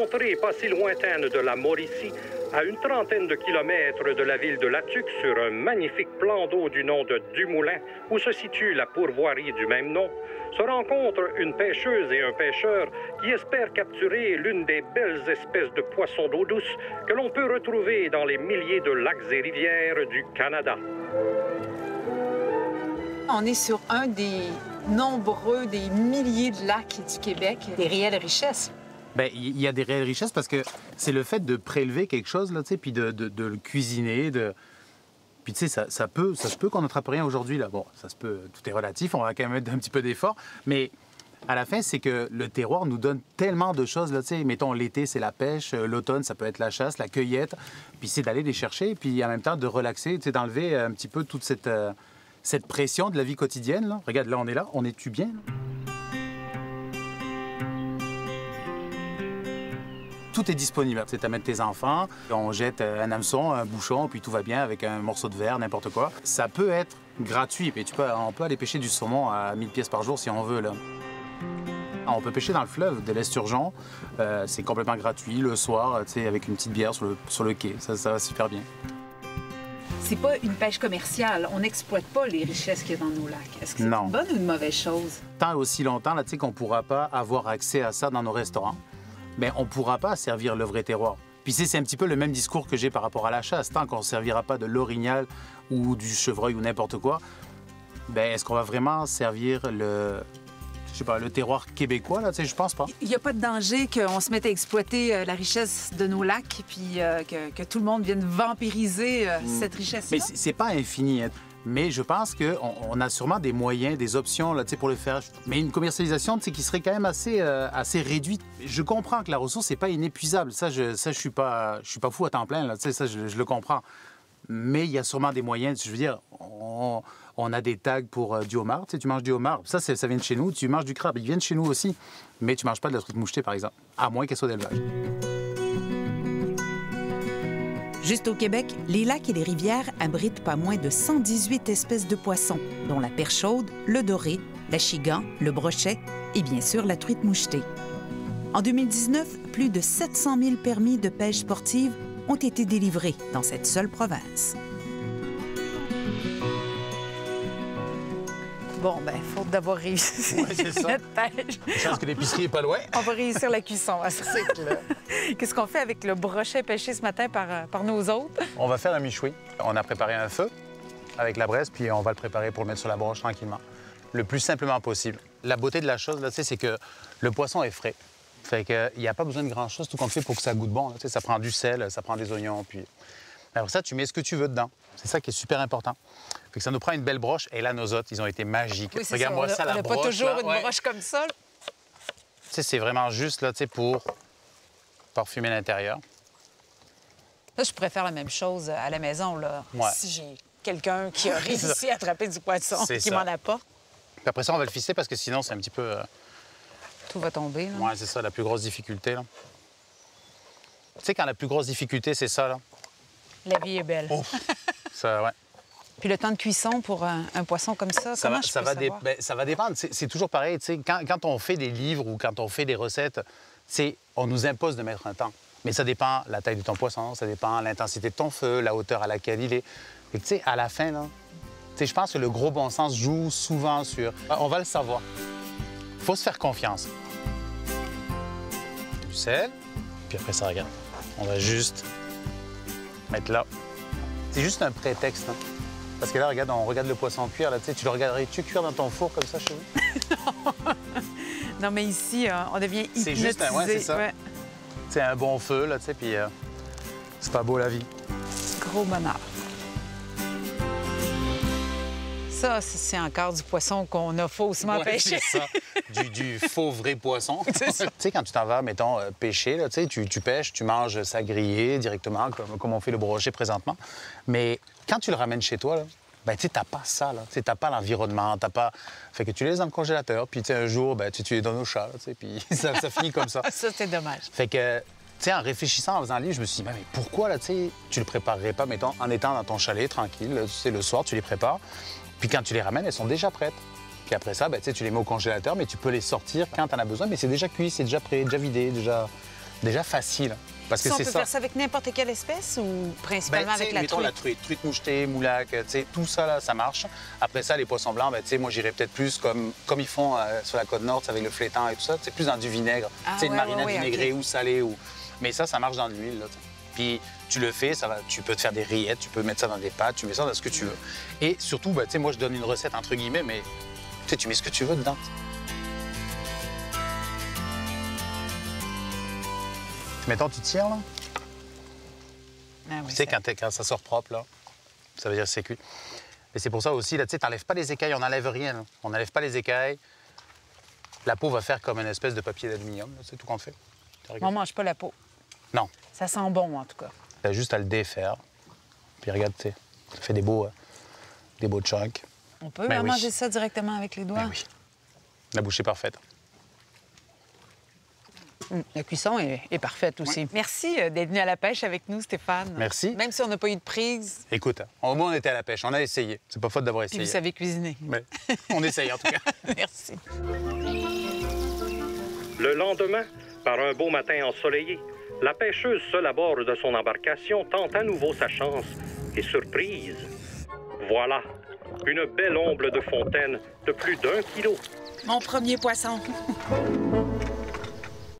contrée pas si lointaine de la Mauricie, à une trentaine de kilomètres de la ville de Latuc, sur un magnifique plan d'eau du nom de Dumoulin, où se situe la pourvoirie du même nom, se rencontrent une pêcheuse et un pêcheur qui espèrent capturer l'une des belles espèces de poissons d'eau douce que l'on peut retrouver dans les milliers de lacs et rivières du Canada. On est sur un des nombreux, des milliers de lacs du Québec, des réelles richesses. Bien, il y a des réelles richesses parce que c'est le fait de prélever quelque chose, là, tu sais, puis de le cuisiner, Puis, tu sais, ça se peut qu'on n'attrape rien aujourd'hui, là. Bon, ça se peut, tout est relatif, on va quand même mettre un petit peu d'effort, mais à la fin, c'est que le terroir nous donne tellement de choses, là, tu sais. Mettons, l'été, c'est la pêche, l'automne, ça peut être la chasse, la cueillette, puis c'est d'aller les chercher, puis en même temps de relaxer, tu sais, d'enlever un petit peu toute cette pression de la vie quotidienne, là. Regarde, là, on est-tu bien, là? Tout est disponible. Tu amènes tes enfants, on jette un hameçon, un bouchon, puis tout va bien avec un morceau de verre, n'importe quoi. Ça peut être gratuit, mais on peut aller pêcher du saumon à 1000 pièces par jour si on veut, là. On peut pêcher dans le fleuve de l'Esturgeon. C'est complètement gratuit le soir, tu sais, avec une petite bière sur le quai. Ça va super bien. C'est pas une pêche commerciale. On n'exploite pas les richesses qu'il y a dans nos lacs. Est-ce que c'est une bonne ou une mauvaise chose? Tant et aussi longtemps, là, tu sais, qu'on ne pourra pas avoir accès à ça dans nos restaurants, bien, on ne pourra pas servir le vrai terroir. Puis c'est un petit peu le même discours que j'ai par rapport à la chasse. Tant qu'on ne servira pas de l'orignal ou du chevreuil ou n'importe quoi, bien, est-ce qu'on va vraiment servir le terroir québécois, là? Tu sais, je pense pas. Il n'y a pas de danger qu'on se mette à exploiter la richesse de nos lacs puis que tout le monde vienne vampiriser cette richesse-là? Mais c'est pas infini, hein. Mais je pense qu'on a sûrement des moyens, des options là, pour le faire. Mais une commercialisation qui serait quand même assez réduite. Je comprends que la ressource n'est pas inépuisable. Ça, je suis pas fou à temps plein. Là, ça, je le comprends. Mais il y a sûrement des moyens. Je veux dire, on a des tags pour du homard. Tu manges du homard. Ça vient de chez nous. Tu manges du crabe. Ils viennent de chez nous aussi. Mais tu ne manges pas de la truite mouchetée, par exemple. À moins qu'elle soit d'élevage. Juste au Québec, les lacs et les rivières abritent pas moins de 118 espèces de poissons, dont la perche chaude, le doré, l'achigan, le brochet et bien sûr la truite mouchetée. En 2019, plus de 700 000 permis de pêche sportive ont été délivrés dans cette seule province. Bon, bien, faute d'avoir réussi notre pêche. Je pense que l'épicerie n'est pas loin. On va réussir la cuisson à ça. Qu'est-ce qu'on fait avec le brochet pêché ce matin par nos autres? On va faire un michoui. On a préparé un feu avec la braise, puis on va le préparer pour le mettre sur la broche tranquillement. Le plus simplement possible. La beauté de la chose, là, c'est que le poisson est frais. Fait qu'il n'y a pas besoin de grand-chose, tout compte fait, pour que ça goûte bon. Là. Ça prend du sel, ça prend des oignons, puis... Après ça, tu mets ce que tu veux dedans. C'est ça qui est super important. Fait que ça nous prend une belle broche. Et là, nos autres, ils ont été magiques. Oui, regarde-moi ça, la broche. On n'a pas toujours là, une broche comme ça. Tu sais, c'est vraiment juste là, pour parfumer l'intérieur. Là, je pourrais faire la même chose à la maison, là. Ouais. Si j'ai quelqu'un qui a réussi à attraper du poisson et qui m'en apporte. Puis après ça, on va le ficeler parce que sinon, c'est un petit peu... Tout va tomber, là. Oui, c'est ça, la plus grosse difficulté, là. Tu sais, quand la plus grosse difficulté, c'est ça, là. La vie est belle. Oh. Ça, ouais. Puis le temps de cuisson pour un poisson comme ça, comment je peux savoir? Ça va dépendre. C'est toujours pareil. Quand on fait des livres ou quand on fait des recettes, on nous impose de mettre un temps. Mais ça dépend la taille de ton poisson, ça dépend l'intensité de ton feu, la hauteur à laquelle il est. Et tu sais, à la fin, là, je pense que le gros bon sens joue souvent sur... On va le savoir. Il faut se faire confiance. Du sel, puis après ça, regarde. On va juste mettre là. C'est juste un prétexte, hein? Parce que là, regarde, on regarde le poisson cuire. Là, tu le regarderais-tu cuire dans ton four comme ça chez vous? Non, mais ici, on devient hypnotisé. C'est juste un... Ouais, c'est ça. Ouais. C'est un bon feu, là, tu sais, puis c'est pas beau, la vie. Gros bonheur. Ça, c'est encore du poisson qu'on a faussement pêché. C'est ça, du faux vrai poisson. Tu sais, quand tu t'en vas, mettons, pêcher, là, tu pêches, tu manges ça grillé directement, comme on fait le brochet présentement. Mais quand tu le ramènes chez toi, là, ben, tu n'as pas ça, là. Tu n'as pas l'environnement, t'as pas... Fait que tu les laisses dans le congélateur, puis un jour, ben, tu les donnes au chat, puis ça finit comme ça. Ça, c'est dommage. Fait que, tu sais, en réfléchissant, en faisant le livre, je me suis dit, mais pourquoi, là, tu le préparerais pas, mettons, en étant dans ton chalet, tranquille, tu sais, le soir, tu les prépares, puis quand tu les ramènes, elles sont déjà prêtes. Puis après ça, ben, tu les mets au congélateur, mais tu peux les sortir quand tu en as besoin, mais c'est déjà cuit, c'est déjà prêt, déjà vidé, déjà... déjà facile. Parce que Ça, on c'est peut ça. faire ça avec n'importe quelle espèce ou principalement avec la mettons truite? la truite mouchetée, moulac, tout ça, là, ça marche. Après ça, les poissons blancs, moi, j'irais peut-être plus comme ils font sur la côte nord, avec le flétan et tout ça, plus dans du vinaigre. Une marinade vinaigrée ou salée. Mais ça marche dans de l'huile. Puis tu le fais, tu peux te faire des rillettes, tu peux mettre ça dans des pâtes, tu mets ça dans ce que tu veux. Et surtout, moi, je donne une recette entre guillemets, mais tu mets ce que tu veux dedans. Mettons, tu tires, là. Ah oui, Tu sais, quand ça sort propre, là, ça veut dire que c'est cuit. Et c'est pour ça aussi, là, tu sais, t'enlèves pas les écailles, on n'enlève rien. Là. On n'enlève pas les écailles. La peau va faire comme une espèce de papier d'aluminium, c'est tout qu'on fait. On mange pas la peau. Non. Ça sent bon, en tout cas. T'as juste à le défaire. Puis regarde, tu sais, ça fait des beaux chunks. On peut Ben oui. manger ça directement avec les doigts? Ben oui. La bouche est parfaite. La cuisson est parfaite aussi. Oui. Merci d'être venu à la pêche avec nous, Stéphane. Merci. Même si on n'a pas eu de prise. Écoute, au moins on était à la pêche, on a essayé. C'est pas faute d'avoir essayé. Puis vous savez cuisiner. Mais on essaye en tout cas. Merci. Le lendemain, par un beau matin ensoleillé, la pêcheuse seule à bord de son embarcation tente à nouveau sa chance. Et surprise, voilà, une belle omble de fontaine de plus d'1 kilo. Mon premier poisson.